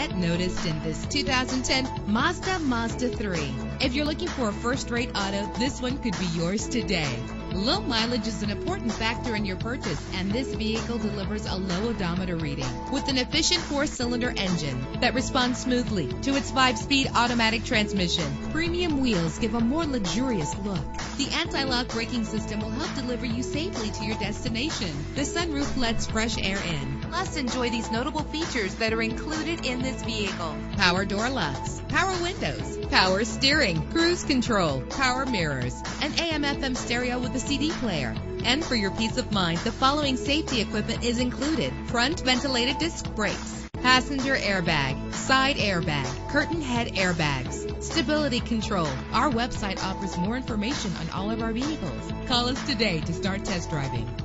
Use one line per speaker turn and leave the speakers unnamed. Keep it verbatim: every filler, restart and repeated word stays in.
get noticed in this two thousand ten Mazda Mazda three. If you're looking for a first-rate auto, this one could be yours today. Low mileage is an important factor in your purchase, and this vehicle delivers a low odometer reading with an efficient four-cylinder engine that responds smoothly to its five-speed automatic transmission. Premium wheels give a more luxurious look. The anti-lock braking system will help deliver you safely to your destination. The sunroof lets fresh air in. Plus, enjoy these notable features that are included in this vehicle: power door locks, power windows, power steering, cruise control, power mirrors, an A M F M stereo with a C D player. And for your peace of mind, the following safety equipment is included: front ventilated disc brakes, passenger airbag, side airbag, curtain head airbags, stability control. Our website offers more information on all of our vehicles. Call us today to start test driving.